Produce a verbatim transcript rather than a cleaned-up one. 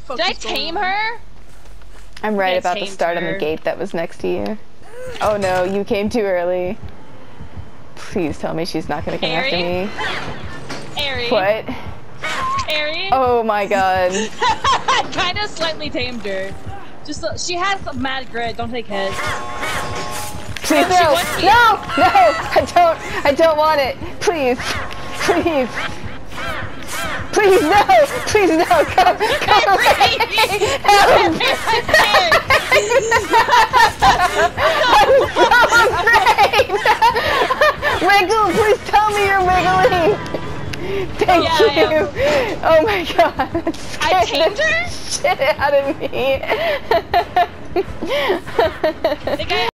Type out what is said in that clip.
Did I tame her? I'm right I about to tamed start on her. the gate that was next to you. Oh no, you came too early. Please tell me she's not gonna come Airy? after me. Airy. What? Airy. Oh my god. I kind of slightly tamed her. Just uh, she has a mad grit. Don't take hits. Please Oh, no! she No! No! I don't! I don't want it! Please! Please! Please no! Please no! Come! Come away! Help! I'm so afraid! Wiggle! Please tell me you're wiggling! Thank Yeah, you! Oh my god! That I scared tamed the her? shit out of me! The guy